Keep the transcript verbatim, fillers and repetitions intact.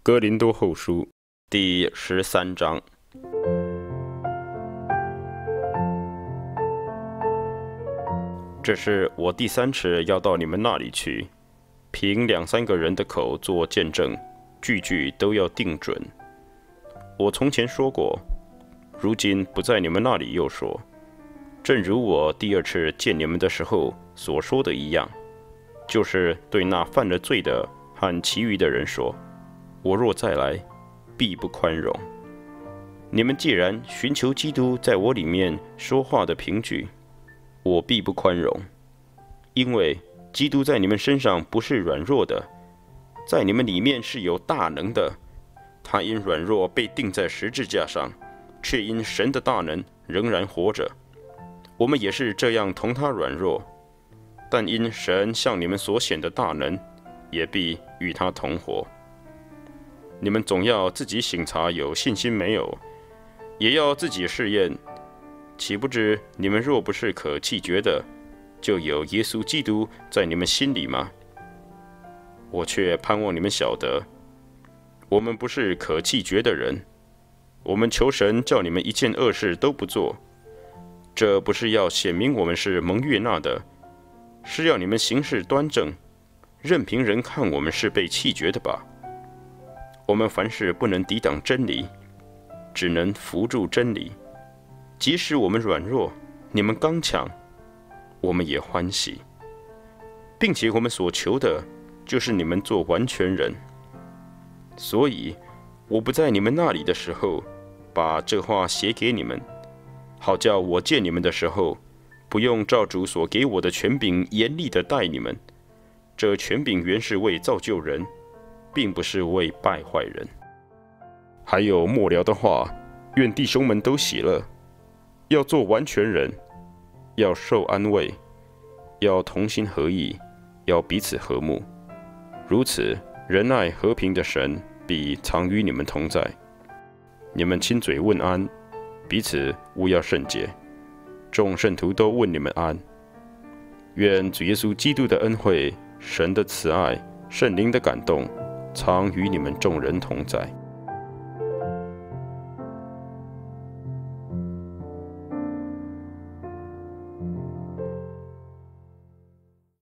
哥林多后书第十三章。这是我第三次要到你们那里去，凭两三个人的口做见证，句句都要定准。我从前说过，如今不在你们那里又说，正如我第二次见你们的时候所说的一样，就是对那犯了罪的和其余的人说，我若再来，必不宽容。你们既然寻求基督在我里面说话的凭据，我必不宽容，因为基督在你们身上不是软弱的，在你们里面是有大能的。他因软弱被钉在十字架上，却因神的大能仍然活着。我们也是这样同他软弱，但因神向你们所显的大能，也必与他同活。你们总要自己省察有信心没有，也要自己试验。岂不知你们若不是可弃绝的，就有耶稣基督在你们心里吗？我却盼望你们晓得，我们不是可弃绝的人。我们求神叫你们一件恶事都不做，这不是要显明我们是蒙悦纳的，是要你们行事端正，任凭人看我们是被弃绝的吧。我们凡事不能抵挡真理，只能扶助真理。即使我们软弱，你们刚强，我们也欢喜，并且我们所求的，就是你们做完全人。所以，我不在你们那里的时候，把这话写给你们，好叫我见你们的时候，不用照主所给我的权柄严厉地待你们。这权柄原是为造就人，并不是为败坏人。还有末了的话，愿弟兄们都喜乐，要做完全人，要受安慰，要同心合意，要彼此和睦。如此，仁爱和平的神必常与你们同在。你们亲嘴问安，彼此务要圣洁。众圣徒都问你们安。愿主耶稣基督的恩惠、神的慈爱、圣灵的感动，常与你们众人同在。